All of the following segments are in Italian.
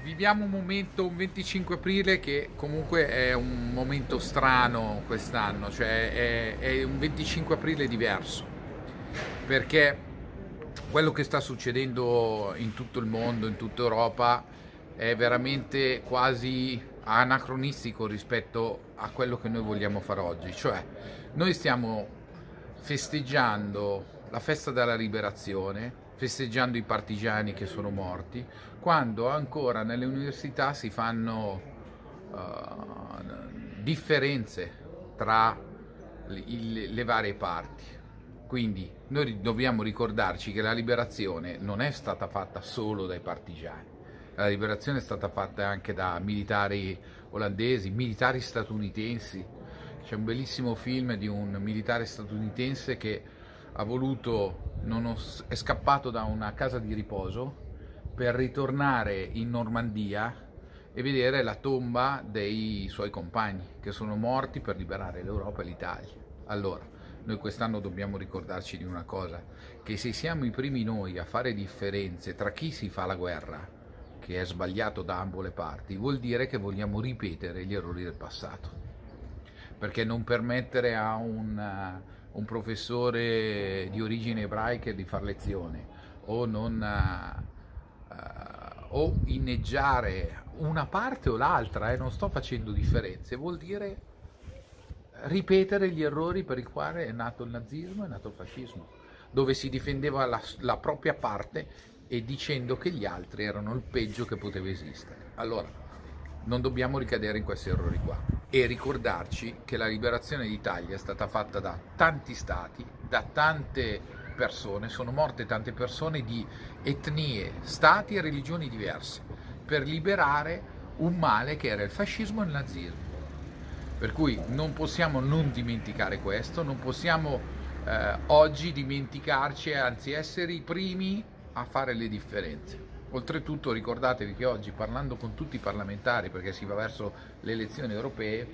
Viviamo un momento, un 25 aprile che comunque è un momento strano quest'anno, cioè è un 25 aprile diverso, perché quello che sta succedendo in tutto il mondo, in tutta Europa, è veramente quasi anacronistico rispetto a quello che noi vogliamo fare oggi. Cioè, noi stiamo festeggiando la festa della liberazione, festeggiando i partigiani che sono morti, quando ancora nelle università si fanno differenze tra le varie parti. Quindi noi dobbiamo ricordarci che la liberazione non è stata fatta solo dai partigiani, la liberazione è stata fatta anche da militari olandesi, militari statunitensi. C'è un bellissimo film di un militare statunitense che è scappato da una casa di riposo per ritornare in Normandia e vedere la tomba dei suoi compagni che sono morti per liberare l'Europa e l'Italia. Allora, noi quest'anno dobbiamo ricordarci di una cosa, che se siamo i primi noi a fare differenze tra chi si fa la guerra, che è sbagliato da ambo le parti, vuol dire che vogliamo ripetere gli errori del passato. Perché non permettere a un professore di origine ebraica di far lezione o inneggiare una parte o l'altra, non sto facendo differenze, vuol dire ripetere gli errori per i quali è nato il nazismo, è nato il fascismo, dove si difendeva la propria parte e dicendo che gli altri erano il peggio che poteva esistere. Allora, non dobbiamo ricadere in questi errori qua e ricordarci che la liberazione d'Italia è stata fatta da tanti stati, da tante persone, sono morte tante persone di etnie, stati e religioni diverse per liberare un male che era il fascismo e il nazismo. Per cui non possiamo non dimenticare questo, non possiamo oggi dimenticarci e anzi essere i primi a fare le differenze. Oltretutto ricordatevi che oggi, parlando con tutti i parlamentari, perché si va verso le elezioni europee,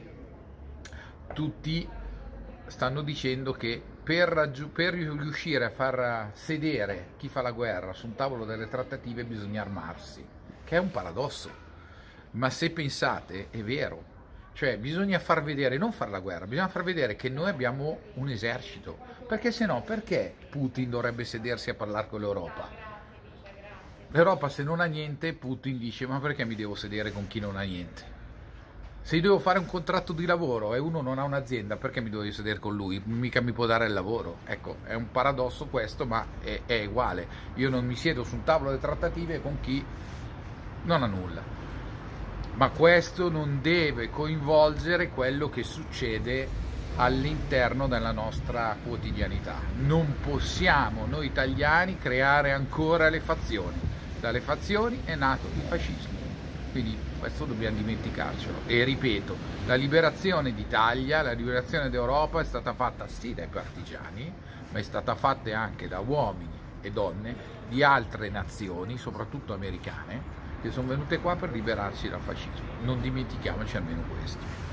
tutti stanno dicendo che per riuscire a far sedere chi fa la guerra su un tavolo delle trattative bisogna armarsi, che è un paradosso, ma se pensate è vero. Cioè bisogna far vedere, non fare la guerra, bisogna far vedere che noi abbiamo un esercito, perché se no perché Putin dovrebbe sedersi a parlare con l'Europa? L'Europa se non ha niente, Putin dice ma perché mi devo sedere con chi non ha niente? Se io devo fare un contratto di lavoro e uno non ha un'azienda, perché mi devo sedere con lui? Mica mi può dare il lavoro. Ecco, è un paradosso questo, ma è uguale. Io non mi siedo su un tavolo di trattative con chi non ha nulla. Ma questo non deve coinvolgere quello che succede all'interno della nostra quotidianità. Non possiamo noi italiani creare ancora le fazioni. Dalle fazioni è nato il fascismo, quindi questo dobbiamo dimenticarcelo. E ripeto, la liberazione d'Italia, la liberazione d'Europa è stata fatta sì dai partigiani, ma è stata fatta anche da uomini e donne di altre nazioni, soprattutto americane, che sono venute qua per liberarci dal fascismo. Non dimentichiamoci almeno questo.